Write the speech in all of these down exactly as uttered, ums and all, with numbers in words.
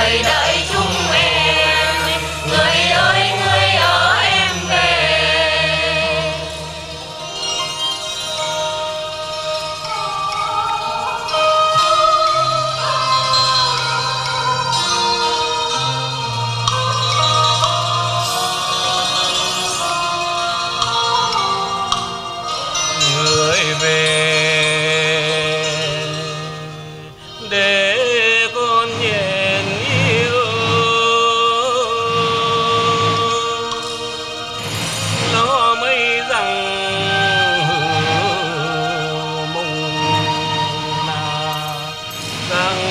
người đợi chúng em, người ơi người ở em về. Người về để con nhện yêu, lo mấy rằng mong là rằng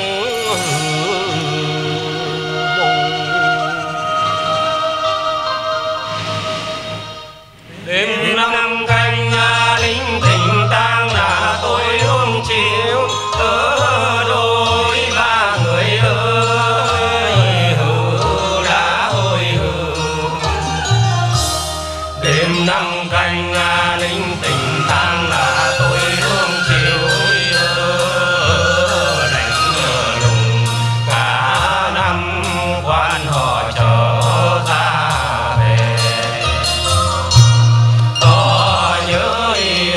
mong đêm năm canh linh tình tang là tôi hôm chiều ở đôi ba người ơi hừ đã ôi hừ. Đêm năm canh linh tình tang là tôi hôm chiều ở đánh lùng cả năm quan họ trở ra về. Có nhớ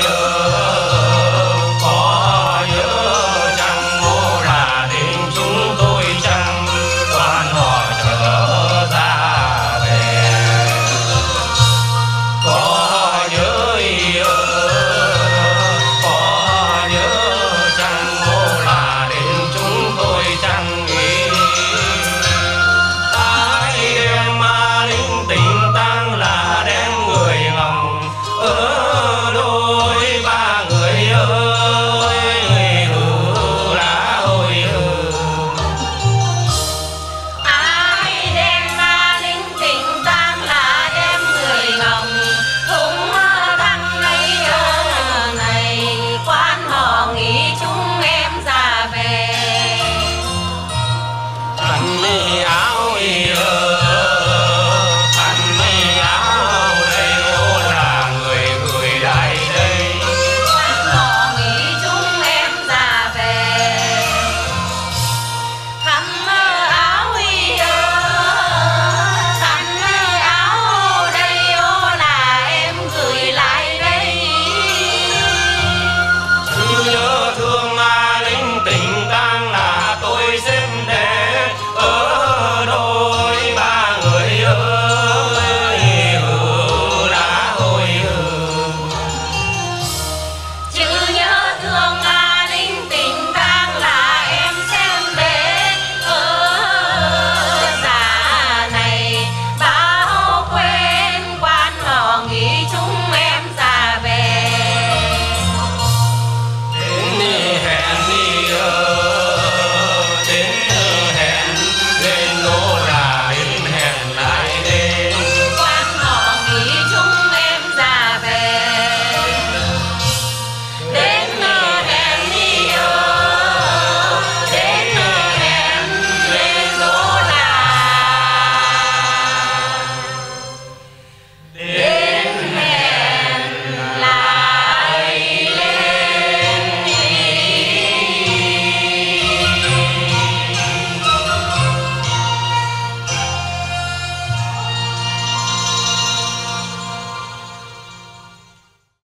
có nhớ chăng mô là đến chúng tôi chăng quan họ trở ra về. Có nhớ có nhớ chăng mô là đến chúng tôi chăng ý. Ai đem ma linh tình tang là đem người ngầm ở đôi ba người ơi hừ lá ôi hừ. Ai đem ma linh tình tang là đem người ngầm cũng thăng lấy này quan họ nghĩ chúng em ra về. Anh đi